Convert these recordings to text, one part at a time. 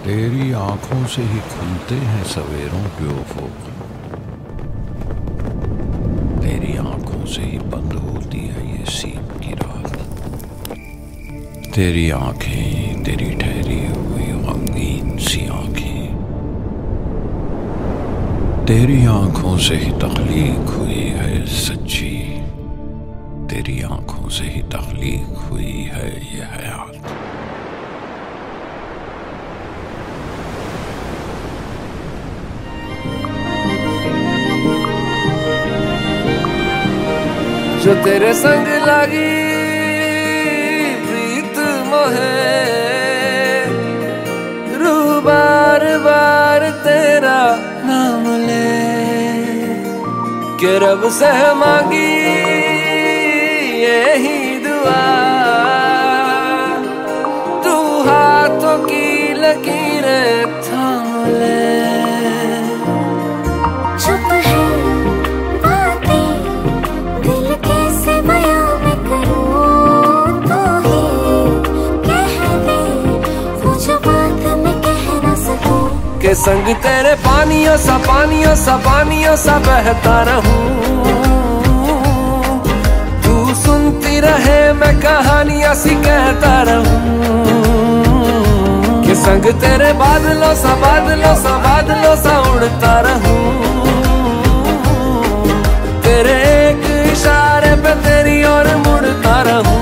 तेरी आंखों से ही खुलते हैं सवेरों के उफुक, तेरी आंखों से ही बंद होती है ये सीप की रात। तेरी आंखें, तेरी ठहरी हुई गमगीन सी आंखें, तेरी आंखों से ही तख्लीक हुई है सच्ची, तेरी आंखों से ही तख्लीक हुई है ये हयात। जो तेरे संग लगी प्रीत मोहे, रूह बार बार तेरा नाम ले, के रब से मांगी यही दुआ, तू हाथों की लकीरें थाम ले। के संग तेरे पानियों सा बहता रहूं, तू सुनती रहे मैं कहानियां सी कहता रहूं। के संग तेरे बादलों सा उड़ता रहूं, तेरे एक इशारे पे तेरी ओर मुड़ता रहूं।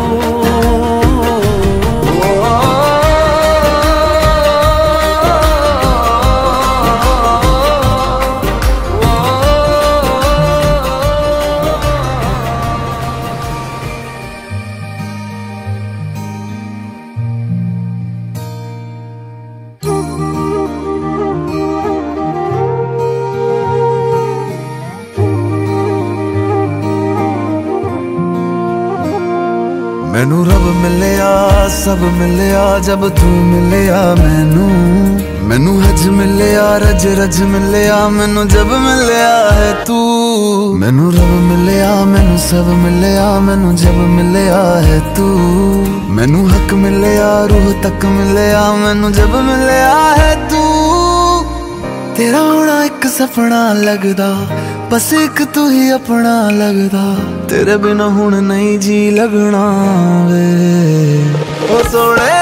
मैनू रब मिलिया सब मिलिया जब तू मिलिया मैनू हज मिलिया रज मिलिया मैनू जब मिलिया है तू। मैनू रब मिलिया मैनू सब मिलिया मैनू जब मिलिया है तू। मैनू हक मिलिया रूह तक मिलिया मैनू जब मिलिया है तू। तेरा होना एक सपना लगदा बस एक तू ही अपना लगदा, तेरे बिना हुण नहीं जी लगना वे। ओ सोने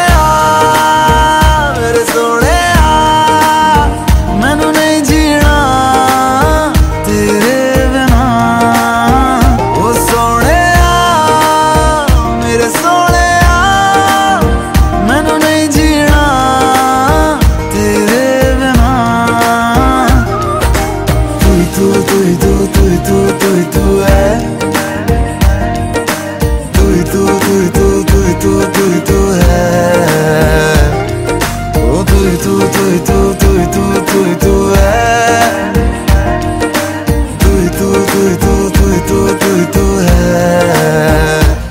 मेरे सोने मैनू नहीं जीना तेरे बिना। ओ सोने मेरे सोने मैनू नहीं जीना तेरे बिना। तू है तू है ओ तू है तू है।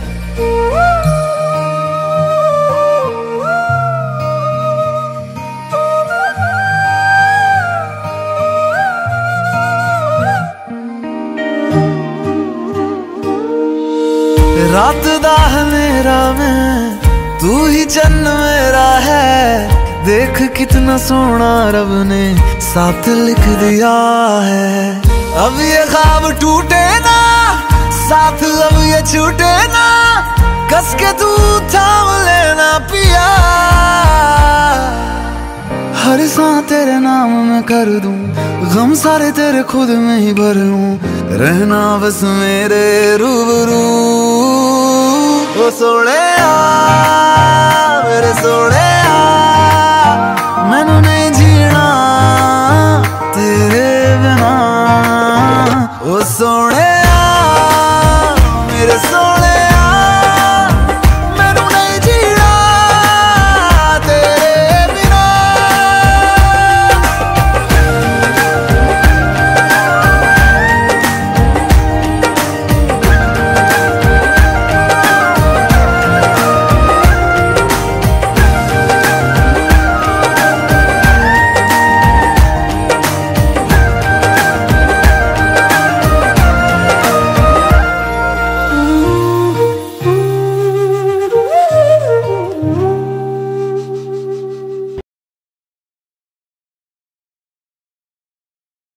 रात दा मेरा मैं तू ही चन्न मेरा है, देख कितना सोना रब ने साथ लिख दिया है। अब ये ख्वाब टूटे ना साथ अब ये छूटे ना, कस के तू थाम लेना पिया। हर सांस तेरे नाम में कर दूं, गम सारे तेरे खुद में ही भर लूं, रहना बस मेरे रूबरू। ओ सोने मेरे सोने मैनू नहीं जीना तेरे बिना।